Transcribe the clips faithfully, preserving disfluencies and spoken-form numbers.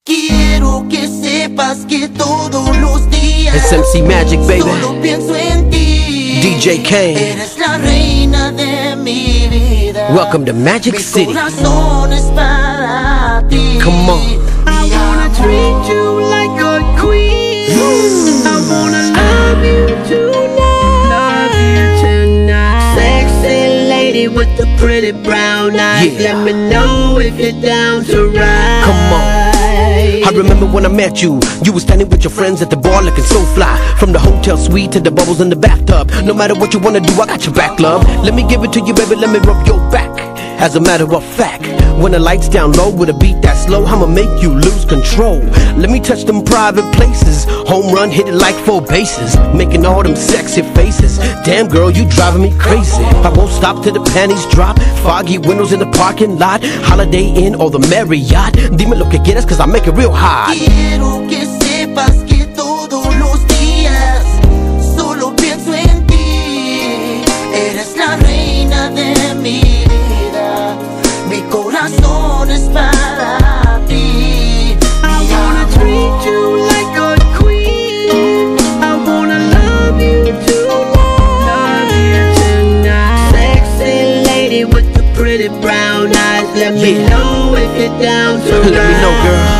Quiero que sepas que todos los días It's M C Magic, baby. Solo pienso en ti. D J Kane. Eres la reina de mi vida. Welcome to Magic mi City. Mi corazón es para ti. Come on. I wanna treat you like a queen. I wanna love you tonight. Love you tonight. Sexy lady with the pretty brown eyes. Yeah. Let me know if you're down to ride. Come on. I remember when I met you. You were standing with your friends at the bar looking so fly. From the hotel suite to the bubbles in the bathtub. No matter what you wanna do, I got your back, love. Let me give it to you, baby, let me rub your back. As a matter of fact, when the lights down low with a beat that slow, I'ma make you lose control. Let me touch them private places. Home run, hit it like four bases. Making all them sexy faces. Damn girl, you driving me crazy. I won't stop till the panties drop. Foggy windows in the parking lot. Holiday Inn or the Marriott. Dime lo que quieres cause I make it real hot. Quiero que sepas que todos los días solo pienso en ti. Eres la reina de mi vida. Mi corazón es para ti. I wanna treat you like a queen. I wanna love you tonight. Love you tonight. Sexy lady with the pretty brown eyes. Let me Yeah. know if you're down to ride. Let me know,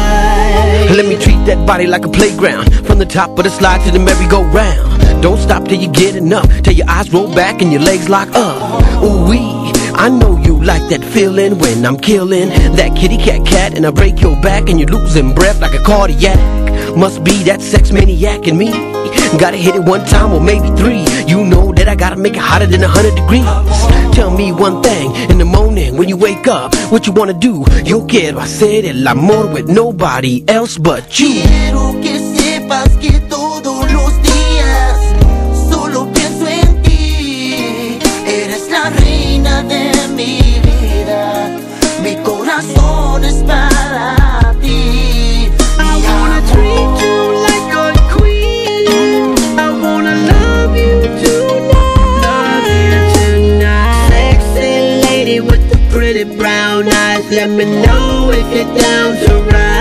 girl. Let me treat that body like a playground. From the top of the slide to the merry-go-round. Don't stop till you get enough. Till your eyes roll back and your legs lock up. Ooh-wee, I know you like that feeling when I'm killing that kitty cat cat and I break your back and you're losing breath like a cardiac. Must be that sex maniac in me. Gotta hit it one time or maybe three. You know that I gotta make it hotter than a hundred degrees. Tell me one thing, in the morning when you wake up, what you wanna do? Yo quiero hacer el amor with nobody else but you. Quiero que sepas que todos los días solo pienso en ti. Eres la reina de mi vida. Mi corazón es para ti. I wanna treat you like a queen. I wanna love you tonight. Love you tonight. Sexy lady with the pretty brown eyes. Let me know if you're down to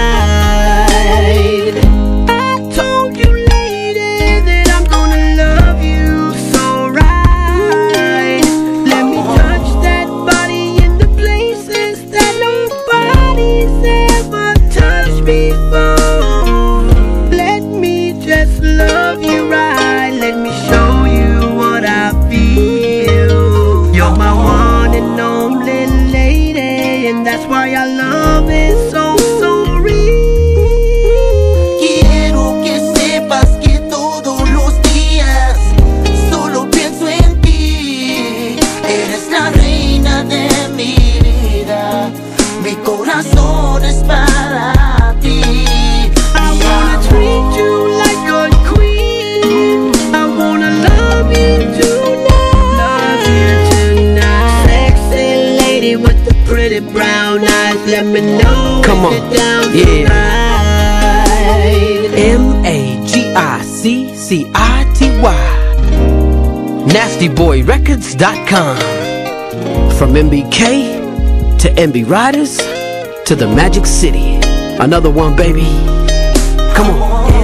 ride. I told you, lady, that I'm gonna love you so right. Let me touch that body in the places that nobody's ever touched before. Let me just love you right. Let me show you what I feel. You're my one and only lady, and that's why I love it so, so real. Quiero que sepas que todos los días solo pienso en ti. Eres la reina de mi vida. Mi corazón es para ti. I wanna treat you like a queen. I wanna love you tonight. Love you tonight. Sexy lady with the pretty brown eyes. Let me know Come on. if you're down Yeah. to ride. M A G I C C I T Y nasty boy records dot com. From M B K to M B Riders to the Magic City. Another one, baby. Come on.